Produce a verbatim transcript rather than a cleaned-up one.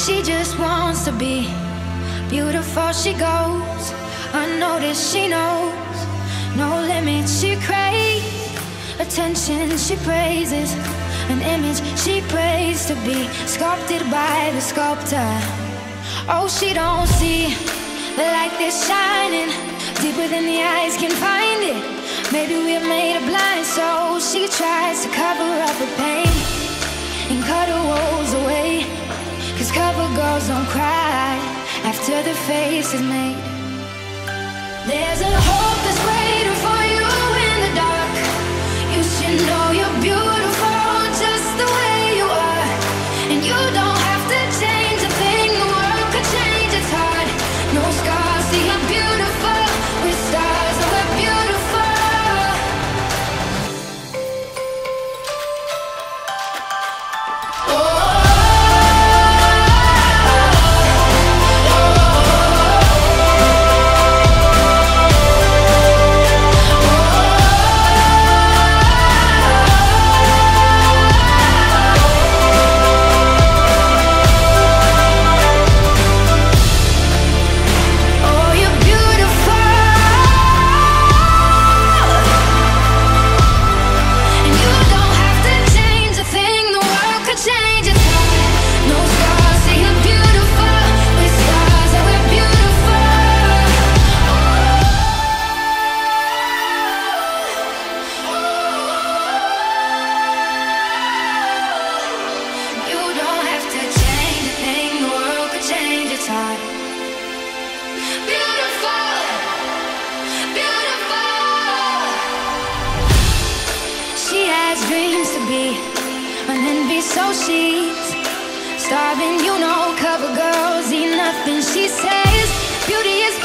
She just wants to be beautiful. She goes unnoticed. She knows no limits. She craves attention. She praises an image. She prays to be sculpted by the sculptor. Oh, she don't see the light that's shining deeper than the eyes can find it. Maybe we're made of blind, so she tries to cover up her pain and cut her woes away. Cause cover girls don't cry after the face is made. There's a hope that's waiting for you in the dark. You should know you're beautiful just the way you are. And you don't have to change a thing, the world could change its heart. No scars, see you're beautiful. We're stars and we're beautiful. Dreams to be an envy, so she's starving. You know, cover girls eat nothing. She says beauty is